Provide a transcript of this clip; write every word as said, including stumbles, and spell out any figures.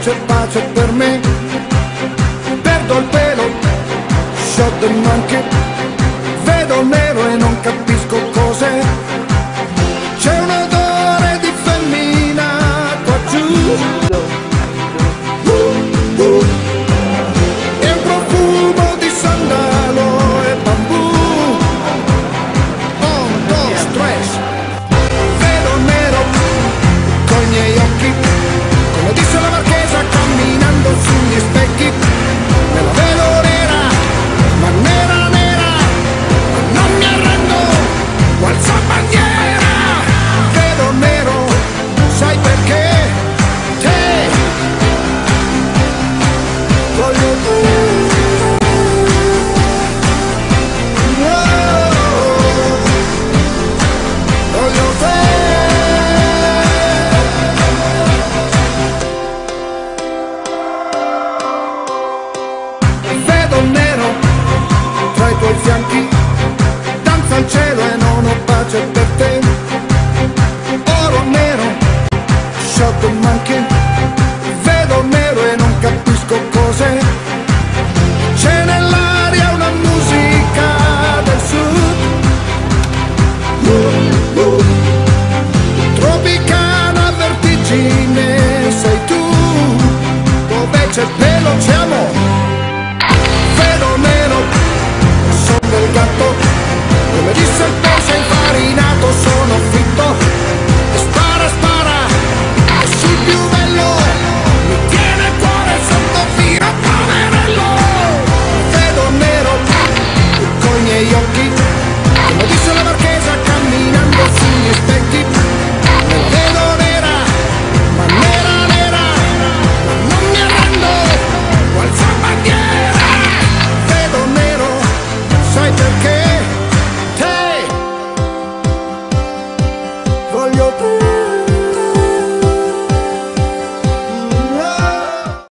c'è pace per me. Perdo il pelo, shot the monkey, vedo nero e non capisco cos'è. C'è un odore di femmina qua giù, uh, uh, e un profumo di sandalo e bambù. On, dos, tres. Vedo nero con i miei occhi, come disse la marchesa camminando sugli specchi. Me la vedo nera, ma nera nera, non mi arrendo, alzo bandiera. Vedo nero, sai perché? Te voglio tu. Wow. Voglio te. Vedo nero tra i tuoi fianchi, danza al cielo e non ho pace per te. Oro nero, shot the monkey, vedo nero e non capisco cos'è. C'è nell'aria una musica del sud, uh, uh, tropicana vertigine sei tu, dove c'è pelo c'è